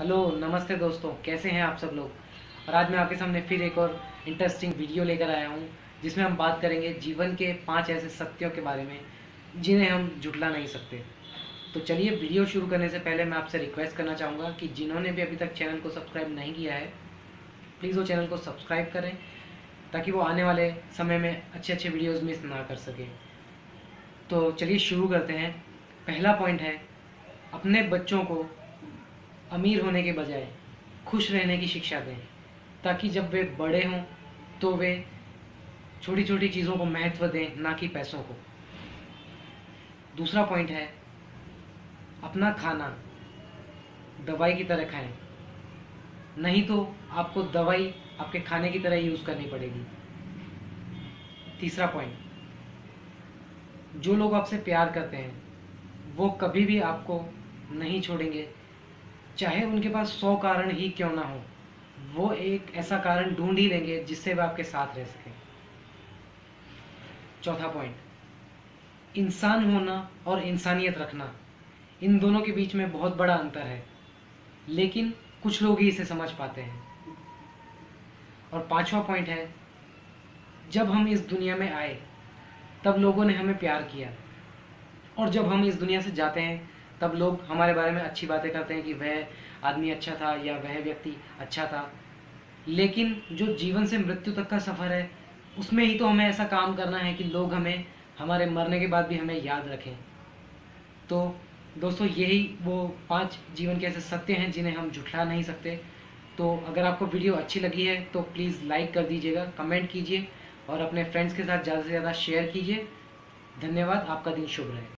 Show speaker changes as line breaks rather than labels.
Hello नमस्ते दोस्तों, कैसे हैं आप सब लोग। और आज मैं आपके सामने फिर एक और इंटरेस्टिंग वीडियो लेकर आया हूं, जिसमें हम बात करेंगे जीवन के 5 ऐसे सत्यों के बारे में जिन्हें हम झुठला नहीं सकते। तो चलिए, वीडियो शुरू करने से पहले मैं आपसे रिक्वेस्ट करना चाहूँगा कि जिन्होंने भी अभी तक चैनल को सब्सक्राइब नहीं किया है, प्लीज़ वो चैनल को सब्सक्राइब करें, ताकि वो आने वाले समय में अच्छे अच्छे वीडियोज़ मिस ना कर सकें। तो चलिए शुरू करते हैं। पहला पॉइंट है, अपने बच्चों को अमीर होने के बजाय खुश रहने की शिक्षा दें, ताकि जब वे बड़े हों तो वे छोटी छोटी चीज़ों को महत्व दें, ना कि पैसों को। दूसरा पॉइंट है, अपना खाना दवाई की तरह खाएं, नहीं तो आपको दवाई आपके खाने की तरह यूज़ करनी पड़ेगी। तीसरा पॉइंट, जो लोग आपसे प्यार करते हैं वो कभी भी आपको नहीं छोड़ेंगे, चाहे उनके पास 100 कारण ही क्यों ना हो। वो एक ऐसा कारण ढूंढ ही लेंगे जिससे वह आपके साथ रह सके। चौथा पॉइंट, इंसान होना और इंसानियत रखना, इन दोनों के बीच में बहुत बड़ा अंतर है, लेकिन कुछ लोग ही इसे समझ पाते हैं। और पांचवा पॉइंट है, जब हम इस दुनिया में आए तब लोगों ने हमें प्यार किया, और जब हम इस दुनिया से जाते हैं तब लोग हमारे बारे में अच्छी बातें करते हैं कि वह आदमी अच्छा था या वह व्यक्ति अच्छा था। लेकिन जो जीवन से मृत्यु तक का सफ़र है, उसमें ही तो हमें ऐसा काम करना है कि लोग हमें हमारे मरने के बाद भी हमें याद रखें। तो दोस्तों, यही वो 5 जीवन के ऐसे सत्य हैं जिन्हें हम झुठला नहीं सकते। तो अगर आपको वीडियो अच्छी लगी है तो प्लीज़ लाइक कर दीजिएगा, कमेंट कीजिए और अपने फ्रेंड्स के साथ ज़्यादा से ज़्यादा शेयर कीजिए। धन्यवाद। आपका दिन शुभ रहे।